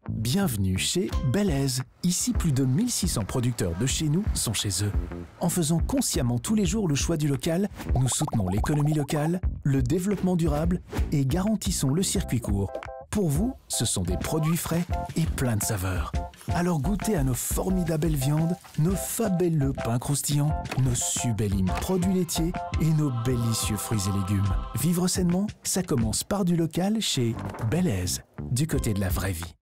Bienvenue chez Belaise. Ici, plus de 1600 producteurs de chez nous sont chez eux. En faisant consciemment tous les jours le choix du local, nous soutenons l'économie locale, le développement durable et garantissons le circuit court. Pour vous, ce sont des produits frais et pleins de saveurs. Alors goûtez à nos formidables viandes, nos fabuleux pains croustillants, nos sublimes produits laitiers et nos délicieux fruits et légumes. Vivre sainement, ça commence par du local chez Belaise, du côté de la vraie vie.